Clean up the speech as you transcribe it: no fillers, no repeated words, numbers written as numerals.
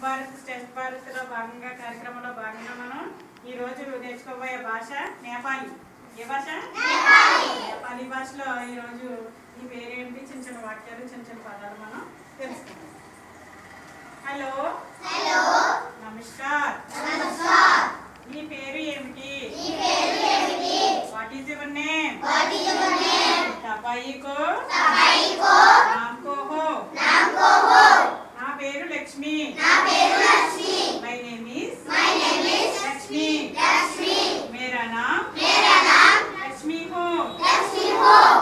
భారత్ శ్రేష్ఠ భారత్లో భాగంగా కార్యక్రమంలో భాగంగా మనం ఈరోజు నేర్చుకోబోయే భాష నేపాలీ. ఏ భాష? నేపాలీ భాషలో ఈరోజు ఈ పేరేంటి, చిన్న చిన్న వాక్యాలు, చిన్న చిన్న పదాలు మనం తెలుసుకుందాం. హలో, నమస్కార్. నీ పేరు ఏమిటి? What is your name? తబాయికో నామ్కో హో? నా పేరు Lakshmi. My name is Lakshmi. మేరా నామ్ లక్ష్మి హో.